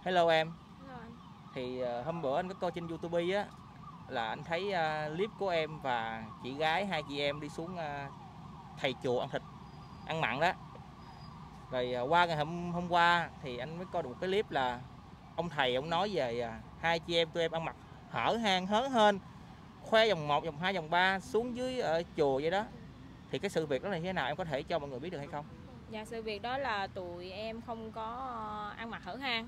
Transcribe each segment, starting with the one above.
Hello em. Hello anh. Thì hôm bữa anh có coi trên YouTube á, là anh thấy clip của em và chị gái, hai chị em đi xuống thầy chùa ăn thịt, ăn mặn đó. Rồi qua ngày hôm qua thì anh mới coi được một cái clip là ông thầy ông nói về hai chị em tụi em ăn mặc hở hang hớn hên, khoe vòng 1, vòng 2, vòng 3 xuống dưới ở chùa vậy đó. Thì cái sự việc đó là như thế nào, em có thể cho mọi người biết được hay không? Dạ, sự việc đó là tụi em không có ăn mặc hở hang.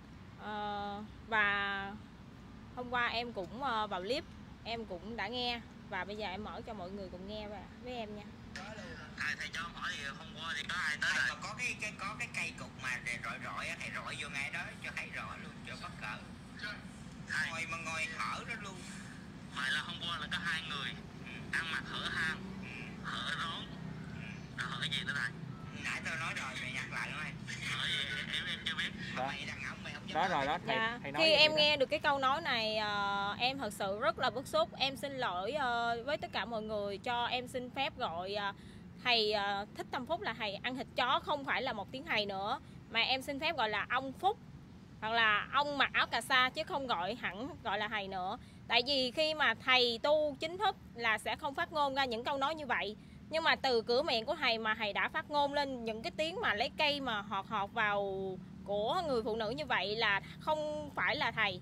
Và hôm qua em cũng vào clip, em cũng đã nghe. Và bây giờ em mở cho mọi người cùng nghe với em nha. Thầy cho hỏi thì hôm qua thì có ai tới rồi? Có cái cây cục mà rọi rọi á, thầy rọi vô ngay đó cho thấy rõ luôn, cho bất cỡ. Ngồi hở đó luôn. Vậy là hôm qua là có hai người ăn mặc hở hang, hở rốn. Hở gì nữa thầy? Nãy tôi nói rồi, mày nhắc lại nữa em. Hở gì em chưa biết. Đó. Mày đàn ông mày không Đó rồi đó, thầy, Dạ. thầy nói Khi em đó. nghe được cái câu nói này, em thật sự rất là bức xúc. Em xin lỗi với tất cả mọi người, cho em xin phép gọi thầy Thích Tâm Phúc là thầy ăn thịt chó, không phải là một tiếng thầy nữa, mà em xin phép gọi là ông Phúc hoặc là ông mặc áo cà sa, chứ không gọi hẳn gọi là thầy nữa. Tại vì khi mà thầy tu chính thức là sẽ không phát ngôn ra những câu nói như vậy. Nhưng mà từ cửa miệng của thầy mà thầy đã phát ngôn lên những cái tiếng mà lấy cây mà họt vào của người phụ nữ như vậy là không phải là thầy.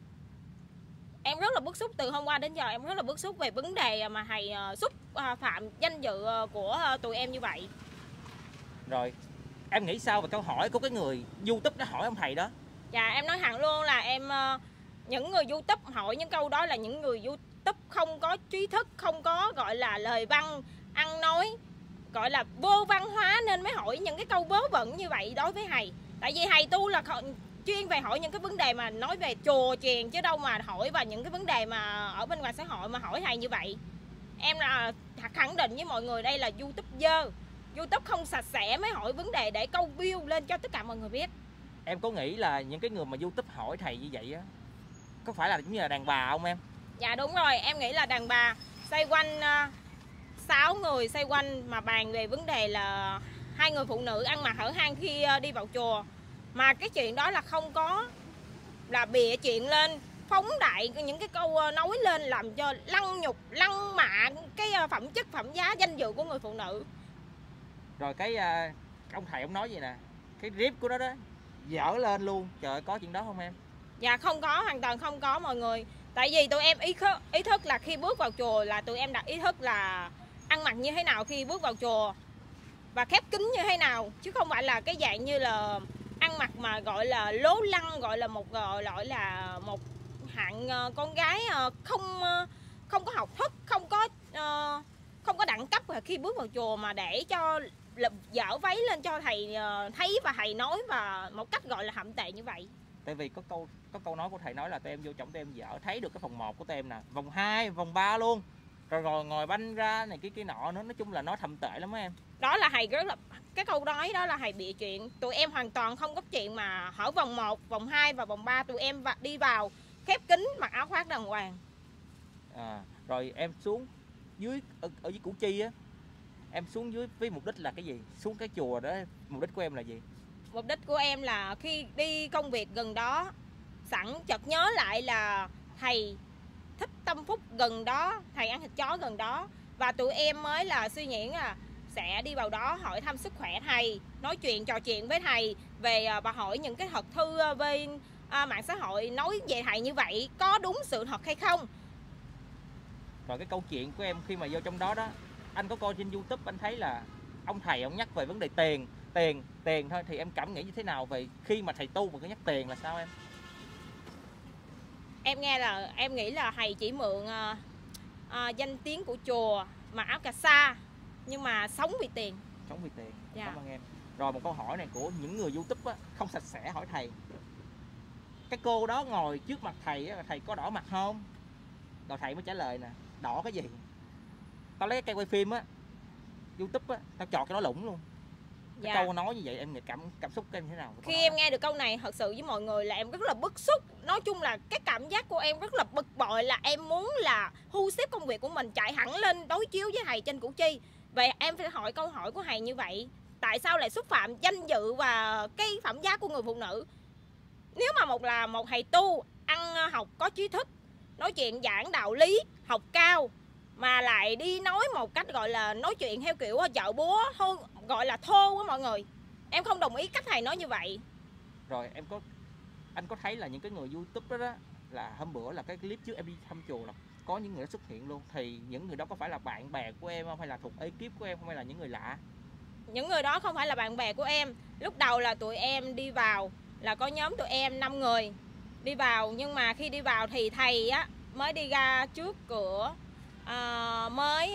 Em rất là bức xúc, từ hôm qua đến giờ em rất là bức xúc về vấn đề mà thầy xúc phạm danh dự của tụi em như vậy. Rồi em nghĩ sao về câu hỏi của cái người YouTube đã hỏi ông thầy đó? Dạ, em nói thẳng luôn là những người YouTube hỏi những câu đó là những người YouTube không có trí thức, không có gọi là lời văn ăn nói, gọi là vô văn hóa, nên mới hỏi những cái câu vớ vẩn như vậy đối với thầy. Tại vì thầy tu là chuyên về hỏi những cái vấn đề mà nói về chùa chiền, chứ đâu mà hỏi vào những cái vấn đề mà ở bên ngoài xã hội mà hỏi thầy như vậy. Em là khẳng định với mọi người đây là YouTube dơ, YouTube không sạch sẽ mới hỏi vấn đề để câu view lên cho tất cả mọi người biết. Em có nghĩ là những cái người mà YouTube hỏi thầy như vậy á, có phải là giống như là đàn bà không em? Dạ đúng rồi, em nghĩ là đàn bà xoay quanh 6 người xoay quanh mà bàn về vấn đề là hai người phụ nữ ăn mặc hở hang khi đi vào chùa. Mà cái chuyện đó là không có, là bịa chuyện lên, phóng đại những cái câu nói lên làm cho lăng nhục, lăng mạ cái phẩm chất, phẩm giá, danh dự của người phụ nữ. Rồi cái ông thầy ông nói gì nè, cái clip của nó đó dở lên luôn. Trời ơi, có chuyện đó không em? Dạ không có, hoàn toàn không có mọi người. Tại vì tụi em ý thức là khi bước vào chùa là tụi em đã ý thức là ăn mặc như thế nào khi bước vào chùa và khép kín như thế nào, chứ không phải là cái dạng như là ăn mặc mà gọi là lố lăng, gọi là một hạng con gái không có học thức, không có đẳng cấp khi bước vào chùa mà để cho dở váy lên cho thầy thấy và thầy nói và một cách gọi là hậm tệ như vậy. Tại vì có câu nói của thầy nói là tụi em vô trọng tụi em dở, thấy được cái vòng 1 của tụi em nè, vòng 2, vòng 3 luôn. Rồi ngồi banh ra này cái nọ nữa, nói chung là nó thậm tệ lắm em. Đó là thầy rất là, cái câu nói đó là thầy bịa chuyện. Tụi em hoàn toàn không có chuyện mà hở vòng 1, vòng 2 và vòng 3. Tụi em đi vào khép kín, mặc áo khoác đàng hoàng. Rồi em xuống dưới ở dưới Củ Chi á, em xuống dưới với mục đích là cái gì? Xuống cái chùa đó, mục đích của em là gì? Mục đích của em là khi đi công việc gần đó, sẵn chợt nhớ lại là thầy Thích Tâm Phúc gần đó, thầy ăn thịt chó gần đó, và tụi em mới là suy nghĩ là sẽ đi vào đó hỏi thăm sức khỏe thầy, nói chuyện trò chuyện với thầy về và hỏi những cái thật thư bên mạng xã hội nói về thầy như vậy có đúng sự thật hay không. Rồi cái câu chuyện của em khi mà vô trong đó đó, anh có coi trên YouTube, anh thấy là ông thầy ông nhắc về vấn đề tiền thôi, thì em cảm nghĩ như thế nào về khi mà thầy tu mà cứ nhắc tiền là sao em? Em nghĩ là thầy chỉ mượn danh tiếng của chùa, mặc áo cà sa nhưng mà sống vì tiền. Sống vì tiền. Dạ. Cảm ơn em. Rồi một câu hỏi này của những người YouTube á, không sạch sẽ hỏi thầy. Cái cô đó ngồi trước mặt thầy á, thầy có đỏ mặt không? Rồi thầy mới trả lời nè, đỏ cái gì? Tao lấy cái cây quay phim á, YouTube á, tao chọt cái nó lủng luôn. Cái câu nói như vậy em cảm xúc của em thế nào? Khi em nghe được câu này thật sự với mọi người là em rất là bức xúc. Nói chung là cái cảm giác của em rất là bực bội, là em muốn là thu xếp công việc của mình chạy hẳn lên đối chiếu với thầy trên Củ Chi. Vậy em phải hỏi câu hỏi của thầy như vậy, tại sao lại xúc phạm danh dự và cái phẩm giá của người phụ nữ? nếu mà một thầy tu ăn học có trí thức, nói chuyện giảng đạo lý, học cao mà lại đi nói một cách gọi là nói chuyện theo kiểu chợ búa thôi, gọi là thô quá mọi người. Em không đồng ý cách thầy nói như vậy. Rồi anh có thấy là những cái người YouTube đó là hôm bữa là cái clip trước em đi thăm chùa là có những người đó xuất hiện luôn, thì những người đó có phải là bạn bè của em không, hay là thuộc ekip của em không, hay là những người lạ? Những người đó không phải là bạn bè của em. Lúc đầu là tụi em đi vào là có nhóm tụi em 5 người đi vào, nhưng mà khi đi vào thì thầy á mới đi ra trước cửa, mới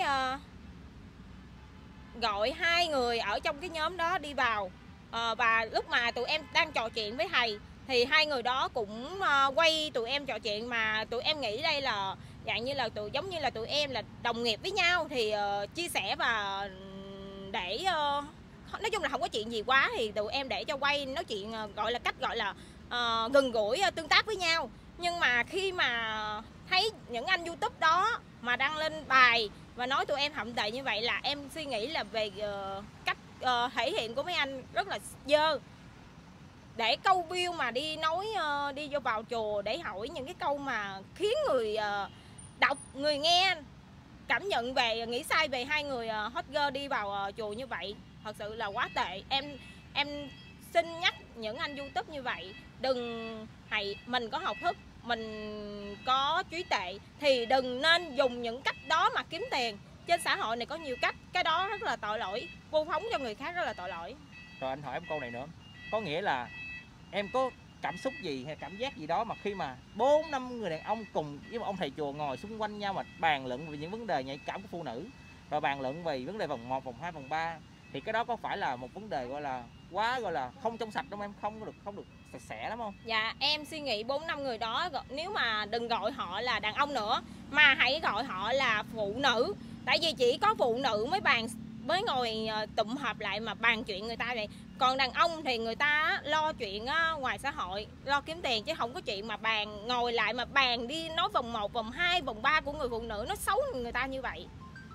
gọi 2 người ở trong cái nhóm đó đi vào. Và lúc mà tụi em đang trò chuyện với thầy thì 2 người đó cũng quay tụi em trò chuyện, mà tụi em nghĩ đây là dạng như là giống như là tụi em là đồng nghiệp với nhau thì chia sẻ và để nói chung là không có chuyện gì quá thì tụi em để cho quay nói chuyện, gọi là cách gọi là gần gũi tương tác với nhau. Nhưng mà khi mà thấy những anh YouTube đó mà đăng lên bài và nói tụi em hậm tệ như vậy là em suy nghĩ là về cách thể hiện của mấy anh rất là dơ. Để câu view mà đi nói đi vô vào chùa để hỏi những cái câu mà khiến người đọc, người nghe cảm nhận về, nghĩ sai về 2 người hot girl đi vào chùa như vậy, thật sự là quá tệ. Em xin nhắc những anh YouTube như vậy, đừng mình có học thức, mình có trí tuệ thì đừng nên dùng những cách đó mà kiếm tiền. Trên xã hội này có nhiều cách, cái đó rất là tội lỗi, vu khống cho người khác rất là tội lỗi. Rồi anh hỏi em câu này nữa, có nghĩa là em có cảm xúc gì hay cảm giác gì đó mà khi mà 4-5 người đàn ông cùng với một ông thầy chùa ngồi xung quanh nhau mà bàn luận về những vấn đề nhạy cảm của phụ nữ, và bàn luận về vấn đề vòng 1, vòng 2, vòng 3, thì cái đó có phải là một vấn đề gọi là quá gọi là không trong sạch không em, không được sạch sẽ lắm không? Dạ em suy nghĩ 4-5 người đó, nếu mà đừng gọi họ là đàn ông nữa mà hãy gọi họ là phụ nữ, tại vì chỉ có phụ nữ mới ngồi tụm họp lại mà bàn chuyện người ta vậy. Còn đàn ông thì người ta lo chuyện ngoài xã hội, lo kiếm tiền, chứ không có chuyện mà ngồi lại mà bàn đi nói vòng 1, vòng 2, vòng 3 của người phụ nữ, nó xấu người ta như vậy.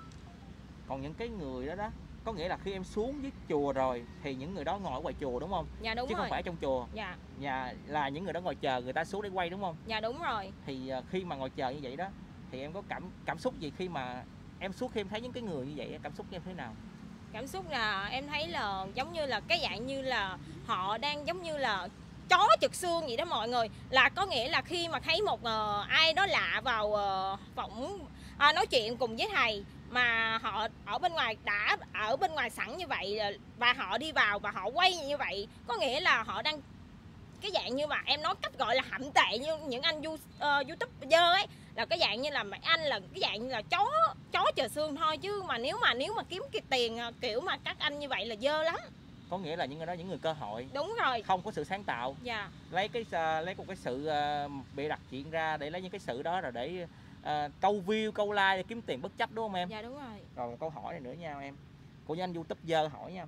Còn những cái người đó có nghĩa là khi em xuống dưới chùa rồi thì những người đó ngồi ở ngoài chùa đúng không? Dạ đúng chứ rồi. Không phải ở trong chùa. Dạ. Nhà là những người đó ngồi chờ người ta xuống để quay đúng không? Dạ đúng rồi. Thì khi mà ngồi chờ như vậy đó thì em có cảm xúc gì khi mà em xuống, khi em thấy những cái người như vậy, cảm xúc của em thế nào? Cảm xúc là em thấy là giống như là cái dạng như là họ đang giống như là chó chực xương vậy đó mọi người. Là có nghĩa là khi mà thấy một ai đó lạ vào phỏng nói chuyện cùng với thầy, mà họ ở bên ngoài đã ở bên ngoài sẵn như vậy và họ đi vào và họ quay như vậy, có nghĩa là họ đang cái dạng như mà em nói cách gọi là hậm tệ như những anh YouTuber ấy, là cái dạng như là mấy anh là cái dạng như là chó chờ xương thôi, chứ mà nếu mà kiếm cái tiền kiểu mà các anh như vậy là dơ lắm. Có nghĩa là những người đó những người cơ hội. Đúng rồi. Không có sự sáng tạo. Dạ. Lấy một cái sự bị đặt chuyện ra để lấy những cái sự đó rồi để câu view, câu like để kiếm tiền bất chấp đúng không em? Dạ đúng rồi. Rồi một câu hỏi này nữa nha em. Của những anh YouTuber hỏi nha.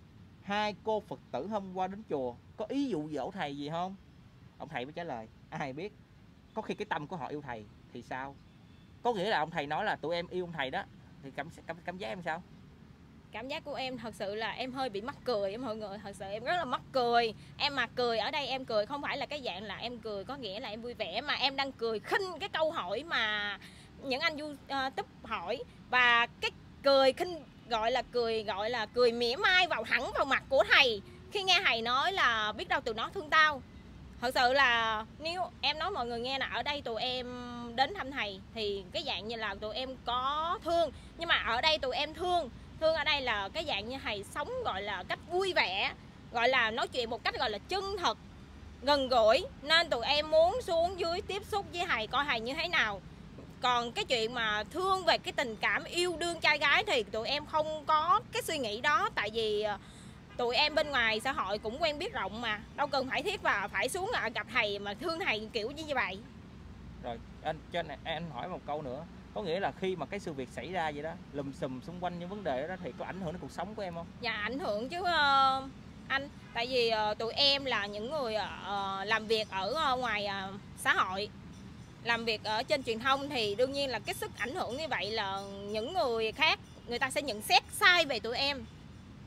2 cô Phật tử hôm qua đến chùa có ý dụ dỗ thầy gì không? Ông thầy mới trả lời ai biết. Có khi cái tâm của họ yêu thầy thì sao? Có nghĩa là ông thầy nói là tụi em yêu ông thầy đó, thì cảm giác em sao? Cảm giác của em thật sự là em hơi bị mắc cười em mọi người, thật sự em rất là mắc cười. Em mà cười ở đây em cười không phải là cái dạng là em cười có nghĩa là em vui vẻ, mà em đang cười khinh cái câu hỏi mà những anh YouTube hỏi, và cái cười khinh gọi là cười mỉa mai hẳn vào mặt của thầy khi nghe thầy nói là biết đâu từ nó thương tao. Thật sự là nếu em nói mọi người nghe là ở đây tụi em đến thăm thầy thì cái dạng như là tụi em có thương, nhưng mà ở đây tụi em thương ở đây là cái dạng như thầy sống gọi là cách vui vẻ, gọi là nói chuyện một cách gọi là chân thật, gần gũi, nên tụi em muốn xuống dưới tiếp xúc với thầy coi thầy như thế nào. Còn cái chuyện mà thương về cái tình cảm yêu đương trai gái thì tụi em không có cái suy nghĩ đó, tại vì tụi em bên ngoài xã hội cũng quen biết rộng mà, đâu cần phải thiết và phải xuống gặp thầy mà thương thầy kiểu như vậy. Rồi anh hỏi một câu nữa, có nghĩa là khi mà cái sự việc xảy ra vậy đó, lùm xùm xung quanh những vấn đề đó thì có ảnh hưởng đến cuộc sống của em không? Dạ ảnh hưởng chứ anh, tại vì tụi em là những người làm việc ở ngoài xã hội, làm việc ở trên truyền thông thì đương nhiên là cái sức ảnh hưởng như vậy là những người khác người ta sẽ nhận xét sai về tụi em.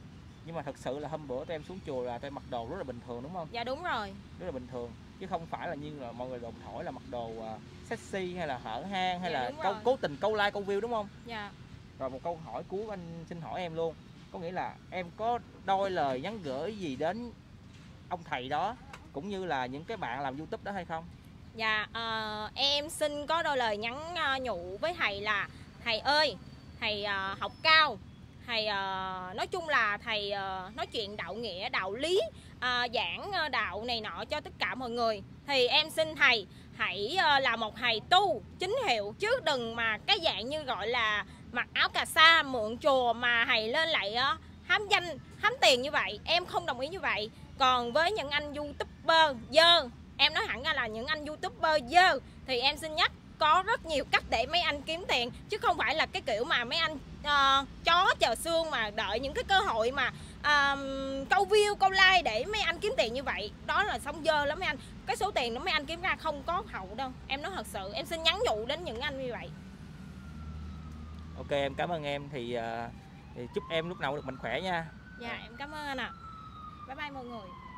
Nhưng mà thật sự là hôm bữa tụi em xuống chùa là tụi em mặc đồ rất là bình thường đúng không? Dạ đúng rồi. Rất là bình thường, chứ không phải là như là mọi người đồn thổi là mặc đồ sexy hay là hở hang hay Dạ, là đúng rồi. cố tình câu like câu view đúng không? Dạ. Rồi một câu hỏi cuối anh xin hỏi em luôn, có nghĩa là em có đôi lời nhắn gửi gì đến ông thầy đó cũng như là những cái bạn làm YouTube đó hay không? Dạ, em xin có đôi lời nhắn nhủ với thầy là thầy ơi, thầy học cao, thầy nói chung là thầy nói chuyện đạo nghĩa, đạo lý, giảng đạo này nọ cho tất cả mọi người. Thì em xin thầy hãy là một thầy tu chính hiệu, chứ đừng mà cái dạng như gọi là mặc áo cà sa mượn chùa mà thầy lên lại hám danh, hám tiền như vậy. Em không đồng ý như vậy. Còn với những anh YouTuber dơ, em nói hẳn ra là những anh YouTuber dơ, thì em xin nhắc có rất nhiều cách để mấy anh kiếm tiền, chứ không phải là cái kiểu mà mấy anh chó chờ xương mà đợi những cái cơ hội mà câu view, câu like để mấy anh kiếm tiền như vậy. Đó là sống dơ lắm mấy anh. Cái số tiền đó mấy anh kiếm ra không có hậu đâu. Em nói thật sự, em xin nhắn nhủ đến những anh như vậy. Ok, em cảm ơn em, thì chúc em lúc nào được mạnh khỏe nha. Dạ, em cảm ơn anh ạ. Bye bye mọi người.